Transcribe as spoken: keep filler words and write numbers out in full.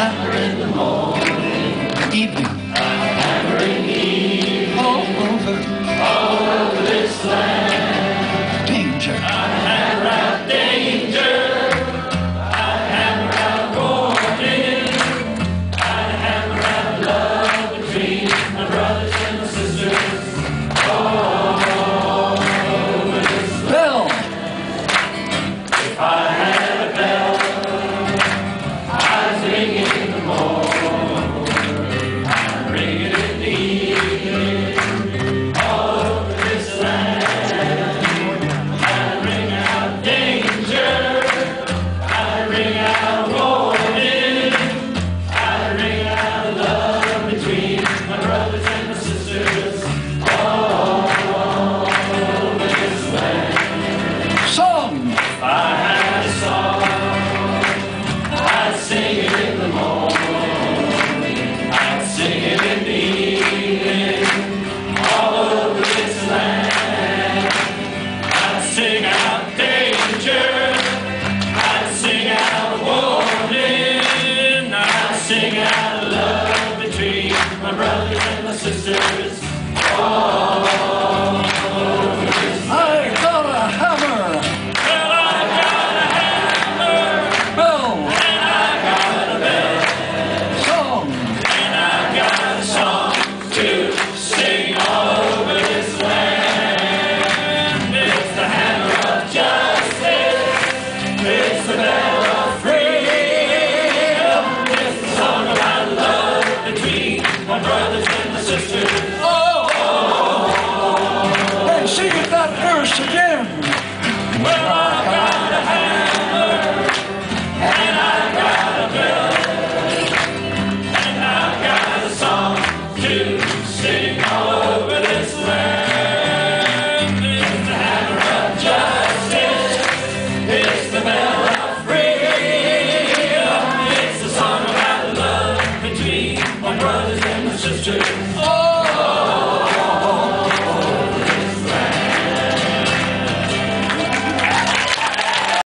hammer in the morning, evening, a hammer in the evening, all over, all over this land. Danger, I hammer out danger, I hammer out warning, I hammer out love between my brothers and my sisters, all over this land. Bell! If I had a bell, I'd ring it in the morning, I'd ring it in the evening, all over this land. I'd ring out danger, I'd ring out warning, I'd ring out love between my brothers and my sisters, all over this land. Song! If I had a song, I'd sing it in the morning, I'd sing it in the evening, all over this land. I'd sing out danger, I'd sing out warning, I'd sing out love between my brothers and my sisters. Oh.